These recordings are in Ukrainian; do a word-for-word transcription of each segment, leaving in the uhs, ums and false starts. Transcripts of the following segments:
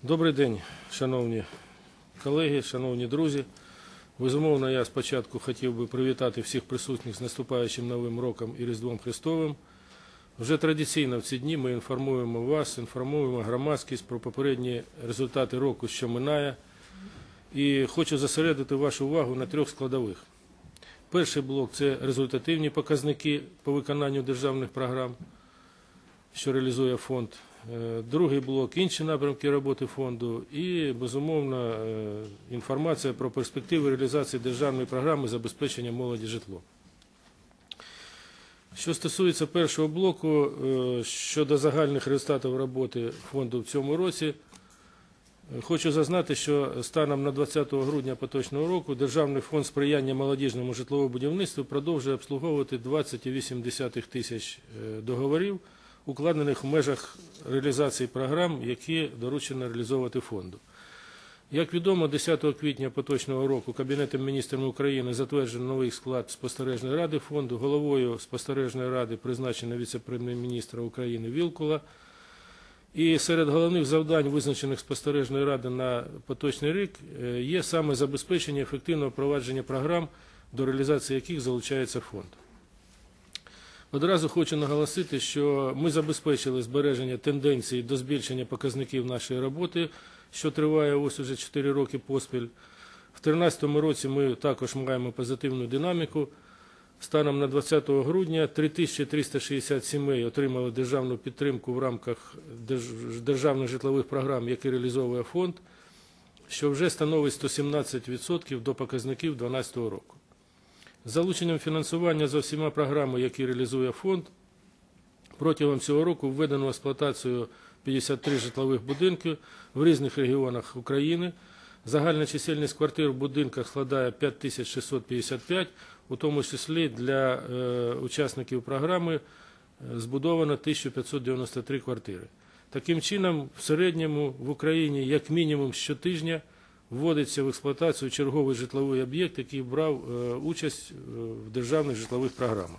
Добрий день, шановні колеги, шановні друзі. Безумовно, я спочатку хотів би привітати всіх присутніх з наступаючим Новим роком і Різдвом Христовим. Вже традиційно в ці дні ми інформуємо вас, інформуємо громадськість про попередні результати року, що минає. І хочу зосередити вашу увагу на трьох складових. Перший блок – це результативні показники по виконанню державних програм, що реалізує фонд. Другий блок – інші напрямки роботи фонду і, безумовно, інформація про перспективи реалізації державної програми забезпечення молоді житлом. Що стосується першого блоку, щодо загальних результатів роботи фонду в цьому році, хочу зазначити, що станом на двадцяте грудня поточного року Державний фонд сприяння молодіжному житловому будівництву продовжує обслуговувати двадцять цілих вісім десятих тисяч договорів, укладених в межах реалізації програм, які доручено реалізовувати фонду. Як відомо, десятого квітня поточного року Кабінетом міністрів України затверджено новий склад спостережної ради фонду. Головою спостережної ради призначено віце-прем'єр-міністра України Вілкула. І серед головних завдань, визначених спостережною радою на поточний рік, є саме забезпечення ефективного провадження програм, до реалізації яких залучається фонд. Одразу хочу наголосити, що ми забезпечили збереження тенденції до збільшення показників нашої роботи, що триває ось уже чотири роки поспіль. В дві тисячі тринадцятому році ми також маємо позитивну динаміку. Станом на двадцяте грудня три тисячі триста шістдесят сімей отримали державну підтримку в рамках державних житлових програм, які реалізовує фонд, що вже становить сто сімнадцять відсотків до показників дві тисячі дванадцятого року. З залученням фінансування за всіма програмами, які реалізує фонд, протягом цього року введено в експлуатацію п'ятдесят три житлових будинки в різних регіонах України. Загальна чисельність квартир в будинках складає п'ять тисяч шістсот п'ятдесят п'ять, у тому числі для е, учасників програми збудовано тисяча п'ятсот дев'яносто три квартири. Таким чином, в середньому в Україні як мінімум щотижня вводиться в експлуатацію черговий житловий об'єкт, який брав е, участь в державних житлових програмах.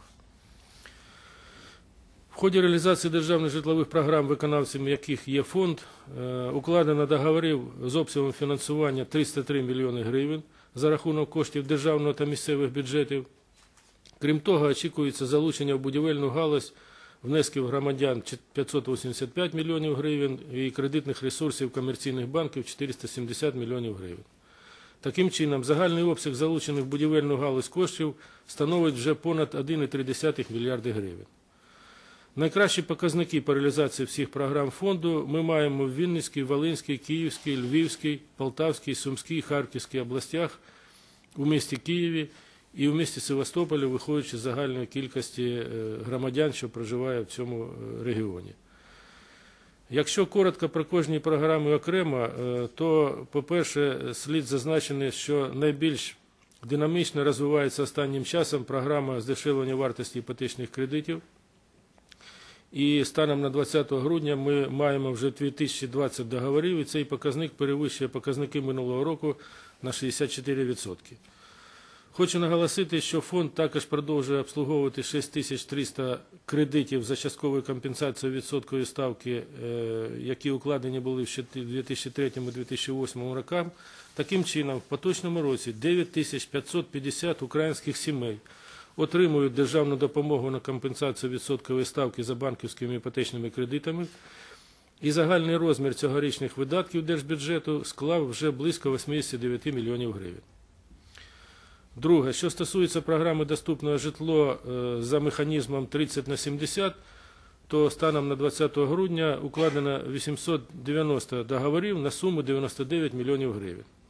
В ході реалізації державних житлових програм, виконавцями яких є фонд, укладено договорів з обсягом фінансування триста три мільйони гривень за рахунок коштів державного та місцевих бюджетів. Крім того, очікується залучення в будівельну галузь внесків громадян п'ятсот вісімдесят п'ять мільйонів гривень і кредитних ресурсів комерційних банків чотириста сімдесят мільйонів гривень. Таким чином, загальний обсяг залучених в будівельну галузь коштів становить вже понад один цілих три десятих мільярда гривень. Найкращі показники по реалізації всіх програм фонду ми маємо в Вінницькій, Волинській, Київській, Львівській, Полтавській, Сумській, Харківській областях, у місті Києві і в місті Севастополі, виходячи з загальної кількості громадян, що проживає в цьому регіоні. Якщо коротко про кожній програмі окремо, то, по-перше, слід зазначити, що найбільш динамічно розвивається останнім часом програма здешевлення вартості іпотечних кредитів. І станом на двадцяте грудня ми маємо вже дві тисячі двадцять договорів, і цей показник перевищує показники минулого року на шістдесят чотири відсотки. Хочу наголосити, що фонд також продовжує обслуговувати шість тисяч триста кредитів за частковою компенсацією відсоткової ставки, які укладені були в дві тисячі третьому - дві тисячі восьмому роках. Таким чином, в поточному році дев'ять тисяч п'ятсот п'ятдесят українських сімей отримують державну допомогу на компенсацію відсоткової ставки за банківськими іпотечними кредитами, і загальний розмір цьогорічних видатків держбюджету склав вже близько вісімдесят дев'ять мільйонів гривень. Друге, що стосується програми «Доступне житло» за механізмом тридцять на сімдесят, то станом на двадцяте грудня укладено вісімсот дев'яносто договорів на суму дев'яносто дев'ять мільйонів гривень.